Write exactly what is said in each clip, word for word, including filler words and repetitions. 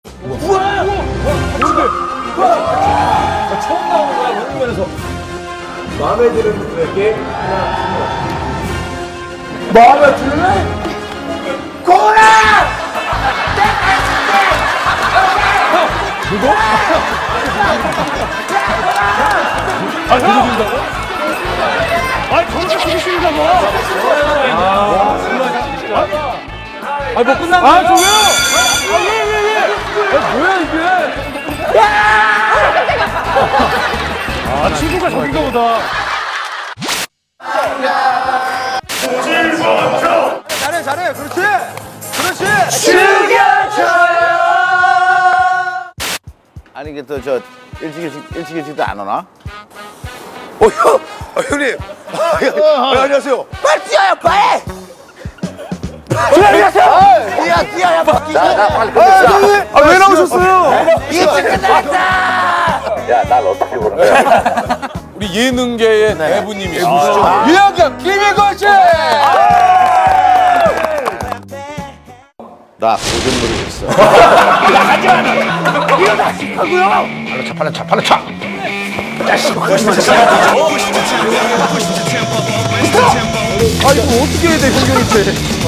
우와! 우와! 뭔데? 우와! 처음 나오는 거야, 런닝맨에서. 마음에 드는 분에게 하나 주문. 마음에 들래? 고라! 누구? 아, 누구 준다고? 아니, 저렇게 크게 쓰인다고! 아, 아, 뭐 끝난 거야? 아, 저 왜요? 아, 왜, 왜, 왜? 아, 뭐야, 이게? 아, 친구가 저긴가 보다. 잘해, 잘해. 그렇지. 그렇지. 죽여줘요. 아니 이게 또 저 일찍 일찍 일찍 일찍도 안 오나? 어, 형! 아, 형님! 아, 형, 아, 안녕하세요! 빨리 뛰어요, 빨리! 뛰어요! 뛰어, 뛰어야 뭐 뛰어! 나 빨리 끝냈어. 아, 왜 나오셨어요? 일찍 끝났다! 야, 날 어떻게 보는 거야? 우리 예능계의 대부님이 아, 유영경, 김일걸 씨! 나 고전 노리고 있어. 팔로 차, 팔로 차! 아, 이거 어떻게 해야 돼, 김경희 씨?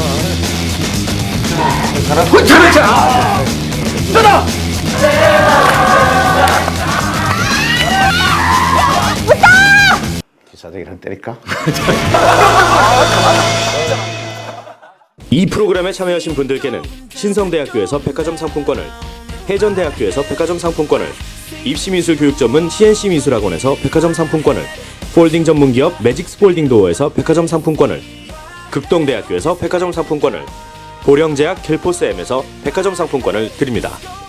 기사들이랑 때릴까? 이 프로그램에 참여하신 분들께는 신성대학교에서 백화점 상품권을, 해전대학교에서 백화점 상품권을, 입시미술 교육 전문 씨엔씨 미술학원에서 백화점 상품권을, 폴딩 전문기업 매직스 폴딩도어에서 백화점 상품권을, 극동대학교에서 백화점 상품권을, 보령제약 켈포스엠에서 백화점 상품권을 드립니다.